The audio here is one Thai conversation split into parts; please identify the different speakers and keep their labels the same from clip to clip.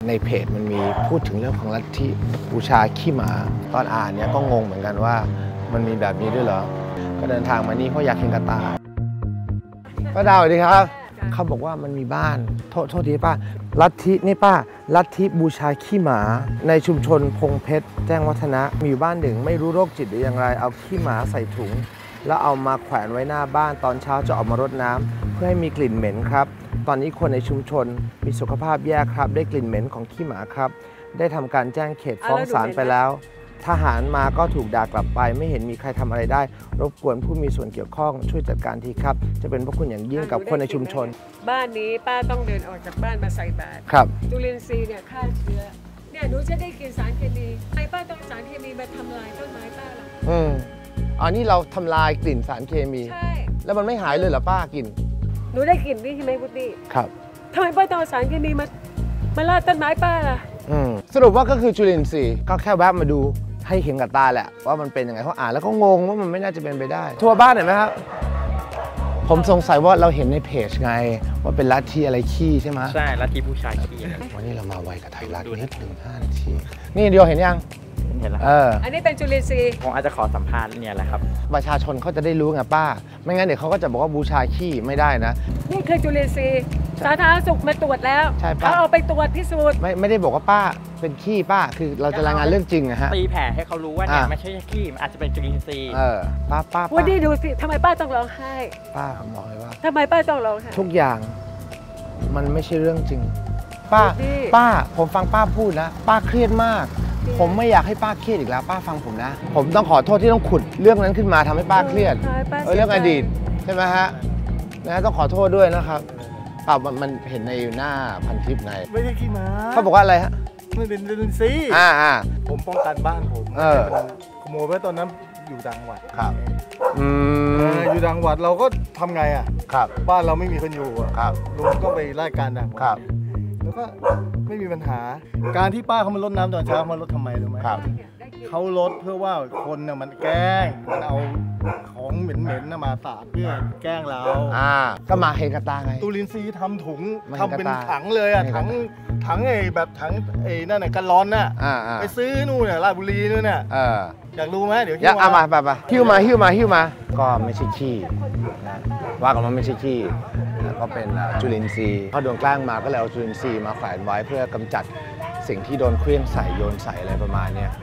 Speaker 1: ในเพจมันมีพูดถึงเรื่องของลัทธิบูชาขี้หมาตอนอ่านเนี่ยก็งงเหมือนกันว่ามันมีแบบนี้ด้วยเหรอก็เดินทางมานี่เพราะอยากเห็นกระต่ายป้าดาวสวัสดีครับเขาบอกว่ามันมีบ้านโทษทีป้าลัทธินี่ป้าลัทธิบูชาขี้หมาในชุมชนพงเพชรแจ้งวัฒนะมีอยู่บ้านหนึ่งไม่รู้โรคจิตหรืออย่างไรเอาขี้หมาใส่ถุงแล้วเอามาแขวนไว้หน้าบ้านตอนเช้าจะออกมารดน้ำเพื่อให้มีกลิ่นเหม็นครับตอนนี้คนในชุมชนมีสุขภาพแย่ครับได้กลิ่นเหม็นของขี้หมาครับได้ทำการแจ้งเขตฟ้องศาลไปแล้วทหารมาก็ถูกด่ากลับไปไม่เห็นมีใครทำอะไรได้รบกวนผู้มีส่วนเกี่ยวข้องช่วยจัดการทีครับจะเป็นพระคุณอย่างยิ่งกับคนในชุมชน
Speaker 2: บ้านนี้ป้าต้องเดินออกจากบ้านมาใส่บาตร
Speaker 1: ครับ
Speaker 2: จุลินทรีย์เนี่ยฆ่าเชื้อเนี่ยหนูจะได้กินสารเคมีทำไมป้าต้องสารเคมีมาทำลายต้นไม้ป้าล่ะ
Speaker 1: อันนี้เราทำลายกลิ่นสารเคมี
Speaker 2: ใช่
Speaker 1: แล้วมันไม่หายเลยเหรอป้ากิน
Speaker 2: หนูได้กลิ่นนี่ใช่ไหมพุทธิ
Speaker 1: ครับ
Speaker 2: ทำไมป้าต้องเอาสารเคมีมาล่าต้นไม้ป้าล่ะ
Speaker 1: สรุปว่าก็คือจุลินทรีย์ก็แค่แวะมาดูให้เห็นกับตาแหละว่ามันเป็นยังไงเขาอ่านแล้วก็งงว่ามันไม่น่าจะเป็นไปได้ทัวร์บ้านเห็นไหมครับผมสงสัยว่าเราเห็นในเพจไงว่าเป็นลัทธิอะไรขี้ใช่ไหม
Speaker 3: ใช่ลัทธิบูชาขี้
Speaker 1: วันนี้เรามาไวกับไทยรัฐนิดหนึ่ง5 นาทีนี่เดียวเห็นยัง
Speaker 3: เห็นแล้ว
Speaker 2: อันนี้เป็นจุลินทรีย์
Speaker 3: ผมอาจจะขอสัมภาษณ์เนี่ยแหละครับ
Speaker 1: ประชาชนเขาจะได้รู้ไงป้าไม่งั้นเดี๋ยวเขาก็จะบอกว่าบูชาขี้ไม่ได้นะ
Speaker 2: นี่คือจุลินทรีย์สาธารณสุขมาตรวจแล้วเขาเอาไปตรวจพิสูจน์
Speaker 1: ไม่ได้บอกว่าป้าเป็นขี้ป้าคือเราจะรายงานเรื่องจริงนะฮะ
Speaker 3: ตีแผ่ให้เขารู้ว่าเนี่ยไม่ใช่ขี้มันอาจจะเป็นจุลินทรีย์
Speaker 1: ป้า
Speaker 2: วันนี้ดูสิทำไมป้าต้องร้องไห้
Speaker 1: ป้าเขาบอกเลยว่า
Speaker 2: ทำไมป้าต้องร้องไห้
Speaker 1: ทุกอย่างมันไม่ใช่เรื่องจริงป้าผมฟังป้าพูดนะป้าเครียดมากผมไม่อยากให้ป้าเครียดอีกแล้วป้าฟังผมนะผมต้องขอโทษที่ต้องขุดเรื่องนั้นขึ้นมาทำให้ป้าเครียดเรื่องอดีตใช่ไหมฮะนะต้องขอโทษด้วยนะครับมันเห็นในหน้าพันทิปไง
Speaker 4: ไม่ใช่ขี้หมา
Speaker 1: เขาบอกว่าอะไรฮะ
Speaker 4: มันเป็นจุลินทรีย์ผมป้องกันบ้านผมขโมยไว้ตอนนั้นอยู่ต่างจังหวัด
Speaker 1: ครับ
Speaker 4: อยู่ต่างจังหวัดเราก็ทำไง
Speaker 1: ครับ
Speaker 4: บ้านเราไม่มีคนอยู่
Speaker 1: ครับ
Speaker 4: ลุงก็ไปไล่การ
Speaker 1: ครับ
Speaker 4: แล้วก็ไม่มีปัญหาการที่ป้าเขามารดน้ำตอนเช้ามารดทำไมรู้ไหมเขาลดเพื่อว่าคนเนี่ยมันแกล้งมันเอาของเหม็นๆมาสาดเพื่อแกล้งเรา
Speaker 1: ก็มาเห็นกระตาไง
Speaker 4: จุลินทรีย์ทำถุงทำเป็นถังเลยถังไอ้แบบถังไอ้นั่นน่ะกันร้อนน่ะไปซื้อนู่นน่ะราชบุรีนู่นน่ะอยากรู้ไหมเดี๋ยว
Speaker 1: หิ้วมาหิ้วมาก็ไม่ใช่ขี้ว่ากันว่าไม่ใช่ขี้ก็เป็นจุลินทรีย์เขาโดนแกล้งมาก็เลยเอาจุลินทรีย์มาแขวนไว้เพื่อกำจัดสิ่งที่โดนเคลื่อนใส่โยนใส่อะไรประมาณนี้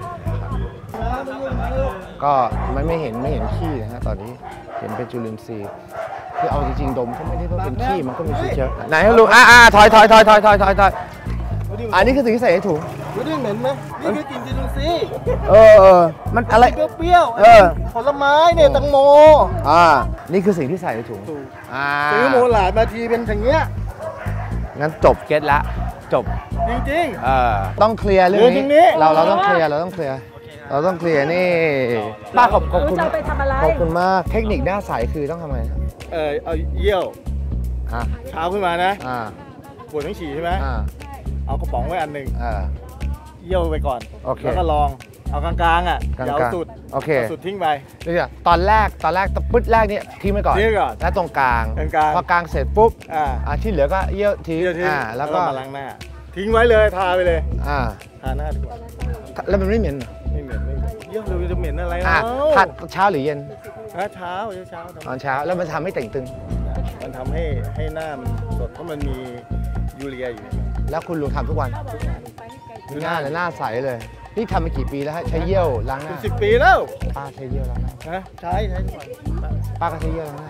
Speaker 1: ก็ไม่เห็นขี้นะฮะตอนนี้เห็นเป็นจุลินทรีย์คือเอาจริงๆดมก็ไม่ได้ว่าเป็นขี้มันก็มีเชื้อไหนให้ลูกถอยอันนี้คือสิ่งที่ใส่ในถุง
Speaker 4: รู้ได้เหม็นไหมนี่คือกลิ่นจุลินทรีย์
Speaker 1: มันอะไร
Speaker 4: เปรี้ยวผลไม้เนี่ยตังโม
Speaker 1: นี่คือสิ่งที่ใส่ในถุง
Speaker 4: ซื้อโมหลาดมาทีเป็นอย่างเงี้ย
Speaker 1: งั้นจบเก็ตละจบ
Speaker 4: จริง
Speaker 1: ต้องเคลียร์เรื่องนี้เราต้องเคลียร์นี่ป้าขอบคุณขอบคุณมากเทคนิคหน้าใสคือต้องทำไง
Speaker 4: เอาเยี่ยวเช้าขึ้นมานะปวดท้องฉี่ใช่ไหมเอากระป๋องไว้อันหนึ่งเยี่ยวไปก่อนแล้วก็ลองเอากลางๆอย่าเอาสุดสุดทิ้งไป
Speaker 1: ตอนแรกปึ๊ดแรกนี่ทิ้งไปก่อนแล้วตรงกลางพอกลางเสร็จปุ๊บที่เหลือก็เยี่ยวทิ้ง
Speaker 4: แล้วก็มาล้างหน้าทิ้งไว้เลยทาไปเลยทาหน้าดีกว่า
Speaker 1: แล้วมันไม่เหม็น
Speaker 4: ไม่เหม็นเยี่ยวเราจะเหม็นอะไร
Speaker 1: ทาเช้าหรือเย็น
Speaker 4: เช้า
Speaker 1: ตอนเช้าแล้วมันทำให้แต่งตึง
Speaker 4: มันทำให้หน้ามันสดเพราะมันมียูเรียอยู่
Speaker 1: แล้วคุณลุงทำทุกวันหน้าใสเลยนี่ทำมากี่ปีแล้วใช้เยี่ยวล้างหน้า
Speaker 4: 10 ปีแล้ว
Speaker 1: ป้าใช้เยี่ยวล้างหน้า
Speaker 4: ใช้ทุกวัน
Speaker 1: ป้าก็ใช้เยี่ยวล้างหน้า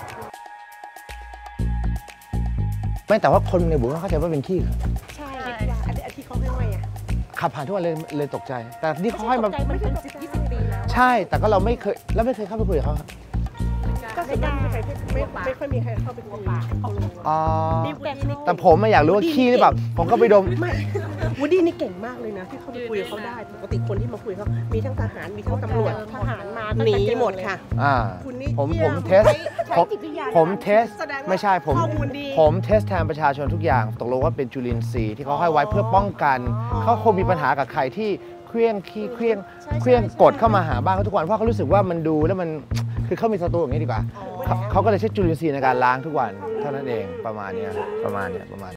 Speaker 1: ไม่แต่ว่าคนในบุ๋มเข้าใจว่าเป็นขี้
Speaker 2: ใช่อันที่เขาให้ไว้
Speaker 1: ขับผ่านทุกวันเลยตกใจแต่นี่เขาให้มา
Speaker 2: ไม่เป็น10-20 ปีแล้ว
Speaker 1: ใช่แต่ก็เราไม่เคยเข้าไปคุยกับเขาครับ
Speaker 2: ก็ไม่ค่อยมีใครเข้าไปคุย
Speaker 1: แต่ผมอยากรู้ว่าขี้หรือเปล่าผมก็ไปดม
Speaker 2: วูดดี้นี่เก่งมากเลยนะที่เข้าไปคุยกับเขาได้ปกติคนที่มาคุยเขามีทั้งทหารมีทั้งตำรวจทหารมาหนีหมดค่ะ
Speaker 1: คุณนี่ผมเทสไม่ใช่ผมเทสแทนประชาชนทุกอย่างตกลงว่าเป็นจุลินทรีย์ที่เขาให้ไว้เพื่อป้องกันเขาคงมีปัญหากับใครที่เคลี้ยงกดเข้ามาหาบ้านเขาทุกวันเพราะเขารู้สึกว่ามันดูแล้วมันคือเขามีศัตรูอย่างนี้ดีกว่าเขาก็เลยใช้จุลินทรีย์ในการล้างทุกวันเท่านั้นเองประมาณนี้